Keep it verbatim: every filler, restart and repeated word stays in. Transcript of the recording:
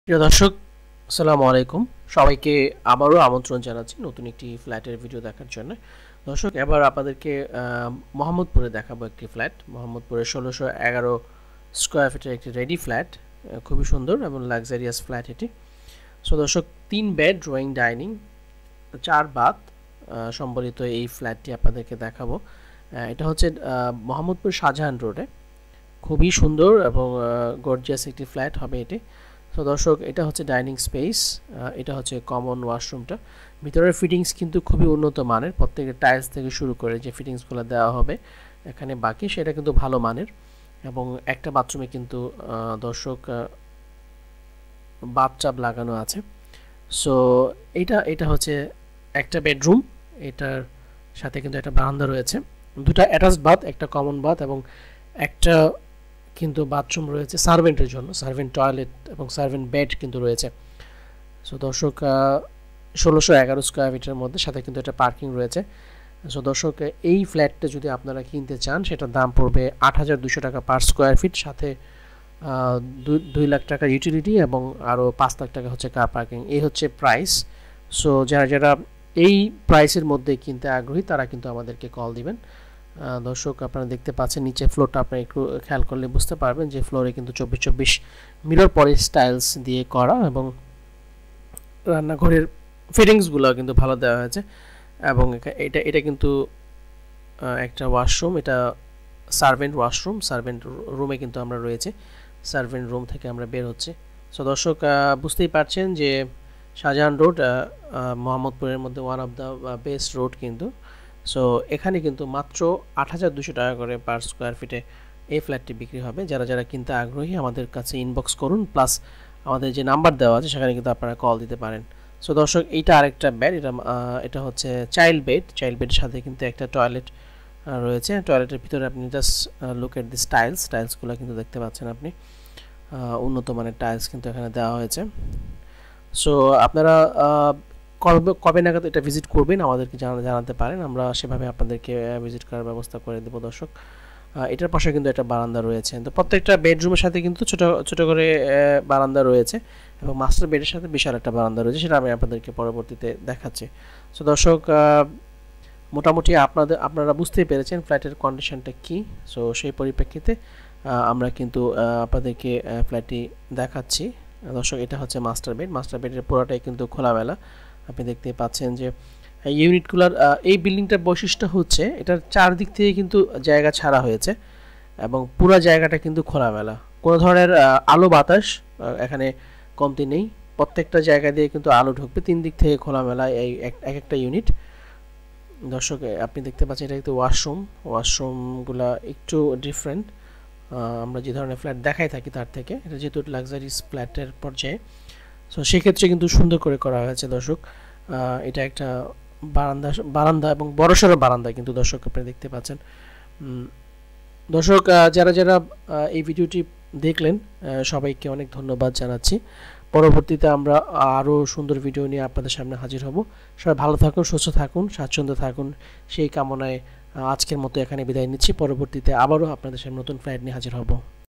প্রিয় দর্শক, আসসালামু আলাইকুম। সবাইকে আবারও আমন্ত্রণ জানাচ্ছি নতুন একটি ফ্ল্যাটের ভিডিও দেখার জন্য। দর্শক, এবার আপনাদেরকে মোহাম্মদপুরে দেখাবো একটি ফ্ল্যাট। মোহাম্মদপুরে ষোলোশো এগারো স্কোয়ার ফিটের একটি রেডি ফ্ল্যাট, খুবই সুন্দর এবং লাক্সারিয়াস ফ্ল্যাট এটি। সো দর্শক, তিন বেড, ড্রয়িং, ডাইনিং, চার বাথ সম্বলিত এই ফ্ল্যাটটি আপনাদেরকে দেখাবো। এটা হচ্ছে মোহাম্মদপুর শাহজাহান রোডে। খুবই সুন্দর এবং গর্জিয়াস একটি ফ্ল্যাট হবে এটি। তো দর্শক, এটা হচ্ছে ডাইনিং স্পেস, এটা হচ্ছে কমন ওয়াশরুমটা। ভিতরের ফিটিংস কিন্তু খুবই উন্নত মানের, প্রত্যেকের টাইলস থেকে শুরু করে যে ফিটিংসগুলো দেওয়া হবে এখানে বাকি সেটা কিন্তু ভালো মানের। এবং একটা বাথরুমে কিন্তু দর্শক বাথটাব লাগানো আছে। সো এটা এটা হচ্ছে একটা বেডরুম, এটার সাথে কিন্তু একটা বারান্দা রয়েছে, দুটা অ্যাটাচড বাথ, একটা কমন বাথ এবং একটা কিন্তু বাথরুম রয়েছে সার্ভেন্টের জন্য, সার্ভেন্ট টয়লেট এবং সার্ভেন্ট বেড কিন্তু রয়েছে। সো দর্শক, ষোলোশো এগারো স্কোয়ার ফিটের মধ্যে সাথে কিন্তু একটা পার্কিং রয়েছে। সো দর্শক, এই ফ্ল্যাটটা যদি আপনারা কিনতে চান সেটার দাম পড়বে আট হাজার দুশো টাকা পার স্কোয়ার ফিট, সাথে দুই লাখ টাকা ইউটিলিটি এবং আরও পাঁচ লাখ টাকা হচ্ছে কার পার্কিং। এই হচ্ছে প্রাইস। সো যারা যারা এই প্রাইসের মধ্যে কিনতে আগ্রহী তারা কিন্তু আমাদেরকে কল দিবেন। দর্শক, আপনারা দেখতে পাচ্ছেন নিচে ফ্লোরটা, আপনারা একটু খেয়াল করলে বুঝতে পারবেন যে ফ্লোরে কিন্তু চব্বিশ চব্বিশ মিরর পরে স্টাইলস দিয়ে করা এবং রান্নাঘরের ফিটিংসগুলো কিন্তু ভালো দেওয়া হয়েছে। এবং এটা এটা কিন্তু একটা ওয়াশরুম, এটা সার্ভেন্ট ওয়াশরুম, সার্ভেন্ট রুমে কিন্তু আমরা রয়েছে, সার্ভেন্ট রুম থেকে আমরা বের হচ্ছে। সো দর্শক, বুঝতেই পারছেন যে শাহজাহান রোড মোহাম্মদপুরের মধ্যে one of the best road কিন্তু। সো এখানে কিন্তু মাত্র আট হাজার দুশো টাকা করে পার স্কোয়ার ফিটে এই ফ্ল্যাটটি বিক্রি হবে। যারা যারা কিনতে আগ্রহী আমাদের কাছে ইনবক্স করুন, প্লাস আমাদের যে নাম্বার দেওয়া আছে সেখানে কিন্তু আপনারা কল দিতে পারেন। সো দর্শক, এইটা আরেকটা বেড, এটা এটা হচ্ছে চাইল্ড বেড। চাইল্ড বেডের সাথে কিন্তু একটা টয়লেট রয়েছে। টয়লেটের ভিতরে আপনি just look at this tiles, টাইলসগুলো কিন্তু দেখতে পাচ্ছেন আপনি, উন্নত মানের টাইলস কিন্তু এখানে দেওয়া হয়েছে। সো আপনারা কবে কবে নাগাদ এটা ভিজিট করবেন আমাদেরকে জানাতে পারেন, আমরা সেভাবে আপনাদেরকে ভিজিট করার ব্যবস্থা করে দেবো। দর্শক, এটার পাশে কিন্তু একটা বারান্দা রয়েছে, তো প্রত্যেকটা বেডরুমের সাথে কিন্তু ছোটো ছোটো করে বারান্দা রয়েছে এবং মাস্টার বেডের সাথে বিশাল একটা বারান্দা রয়েছে, সেটা আমি আপনাদেরকে পরবর্তীতে দেখাচ্ছি। সো দর্শক, মোটামুটি আপনাদের আপনারা বুঝতেই পেরেছেন ফ্ল্যাটের কন্ডিশনটা কী। সো সেই পরিপ্রেক্ষিতে আমরা কিন্তু আপনাদেরকে ফ্ল্যাটটি দেখাচ্ছি। দর্শক, এটা হচ্ছে মাস্টার বেড। মাস্টার বেডের পুরোটাই কিন্তু খোলামেলা, আপনি দেখতে পাচ্ছেন যে ইউনিটগুলোর এই বিল্ডিংটার বৈশিষ্ট্য হচ্ছে এটার চারদিক থেকে কিন্তু জায়গা ছাড়া হয়েছে এবং পুরো জায়গাটা কিন্তু খোলামেলা, কোনো ধরনের আলো বাতাস এখানে কমতি নেই, প্রত্যেকটা জায়গা দিয়ে কিন্তু আলো ঢুকবে, তিন দিক থেকে খোলামেলা এই এক একটা ইউনিট। দর্শক, আপনি দেখতে পাচ্ছেন এটা কিন্তু ওয়াশরুম, ওয়াশরুমগুলো একটু ডিফারেন্ট আমরা যে ধরনের ফ্ল্যাট দেখাই থাকি তার থেকে, এটা যেহেতু লাক্সারিস ফ্ল্যাটের পর্যায়ে, সো সেক্ষেত্রে কিন্তু সুন্দর করে করা হয়েছে। দর্শক, এটা একটা বারান্দা বারান্দা এবং বড়সড় বারান্দা কিন্তু দর্শক আপনি দেখতে পাচ্ছেন। দর্শক, যারা যারা এই ভিডিওটি দেখলেন সবাইকে অনেক ধন্যবাদ জানাচ্ছি। পরবর্তীতে আমরা আরও সুন্দর ভিডিও নিয়ে আপনাদের সামনে হাজির হব। সবাই ভালো থাকুন, সুস্থ থাকুন, স্বাচ্ছন্দ্য থাকুন, সেই কামনায় আজকের মতো এখানে বিদায় নিচ্ছি। পরবর্তীতে আবারও আপনাদের সামনে নতুন ফ্ল্যাট নিয়ে হাজির হব।